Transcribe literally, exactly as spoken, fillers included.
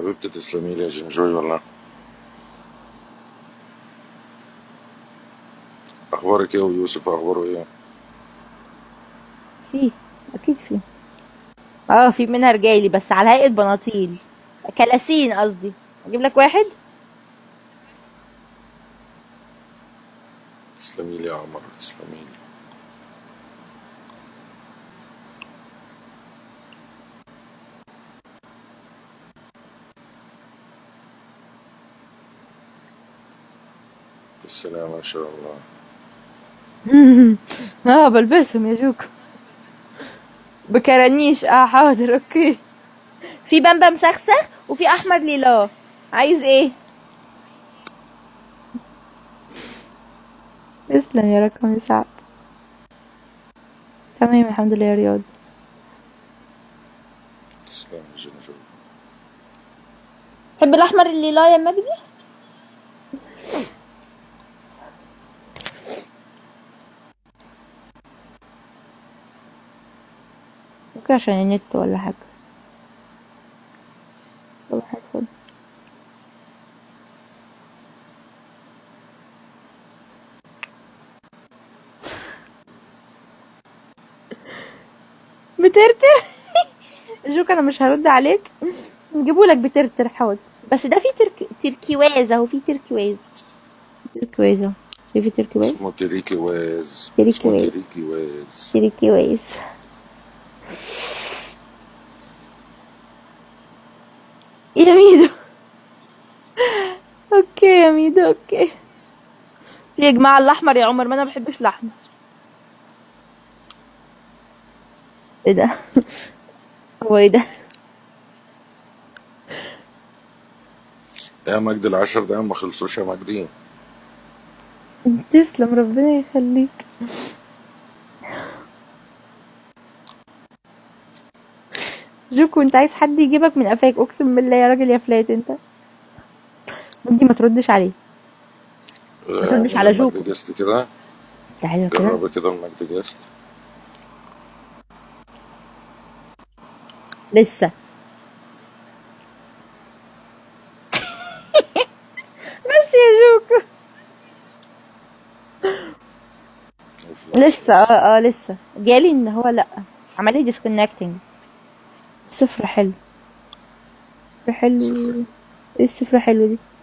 حبيبتي تسلمي لي يا جنجوي والله. اخبارك ايه ويوسف اخباره ايه؟ في، اكيد في. اه في منها رجالي بس على هيئة بناطيل، كلاسين قصدي. اجيب لك واحد. تسلمي لي يا عمر تسلمي لي. بالسلامة ان شاء الله. اه بلبسهم يا جوكو بكرانيش. اه حاضر اوكي. في بامبا مسخسخ وفي احمر ليلاه. عايز ايه؟ تسلم يا رقم صعب. تمام الحمد لله يا رياض. تسلمي يا جنجوي. تحب الاحمر الليلاه يا مجدي؟ ممكن عشان النت ولا حاجه. صباح الفل. بترتر. جوك انا مش هرد عليك. نجيبهولك بترتر حاضر. بس ده في ترك... تركيواز اهو، في تركيواز. تركيواز اهو. شايفي تركيواز؟ اسمه تريكي واز اسمه تركيواز. تريكي واز. تركيواز. يا ميدو. اوكي يا ميدو اوكي. في يا جماعه الاحمر يا عمر، ما انا ما بحبش الاحمر. ايه ده؟ هو ايه ده؟ يا مجدي العشر دقايق ما خلصوش يا مجدي. تسلم ربنا يخليك. جوكو انت عايز حد يجيبك من قفاك، اقسم بالله يا راجل يا فلات انت. ودي ما تردش عليه. ما تردش اعمل على المجدي جوكو. جيست كده. تعالى كده. جربي كده المجدي جيست. لسه. بس يا جوكو. خلاص لسه خلاص. اه اه لسه جالي ان هو لا. عملي ديسكونكتنج. صفر حلو. صفر صفر. حلو. ايه الصفر حلو دي؟